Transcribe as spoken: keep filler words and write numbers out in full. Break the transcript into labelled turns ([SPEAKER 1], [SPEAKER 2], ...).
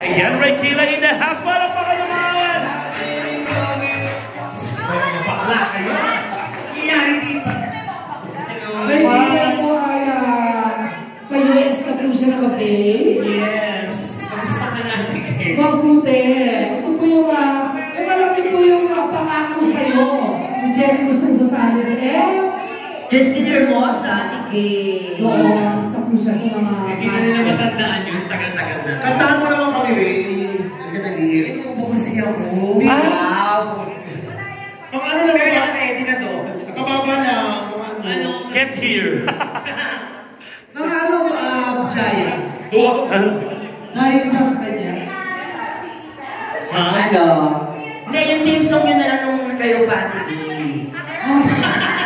[SPEAKER 1] Ayan, Rey Kilay in the house. Walang pa kayo naman! Bakla kayo! Iyari dito!
[SPEAKER 2] Rey Kilay po ay sa U S na po siya nakabase.
[SPEAKER 1] Yes! Kamusta ka natin kayo?
[SPEAKER 2] Mabuti. Ito po yung, uh, malaki po yung uh, pangako sa'yo. Ni Jenny Gonzales, eh?
[SPEAKER 3] Christine Hermosa, tigil.
[SPEAKER 2] Oo, isa po siya sa mga...
[SPEAKER 1] Hindi na nila matandaan yun, tagal-tagal na.
[SPEAKER 4] Kantahan mo naman kami, Ray. Hindi
[SPEAKER 1] Inuubo kasi ako.
[SPEAKER 4] Wow! Ang ano na
[SPEAKER 1] Kaya naka-edit na to.
[SPEAKER 4] Kababa na.
[SPEAKER 1] Ano? Get here.
[SPEAKER 4] Mga ano, ah, Jaya.
[SPEAKER 1] Oo.
[SPEAKER 4] Tayo na sa kanya.
[SPEAKER 1] Ha?
[SPEAKER 3] Ano? Hindi, yung team song yun na lang nung kayo pa, tigil.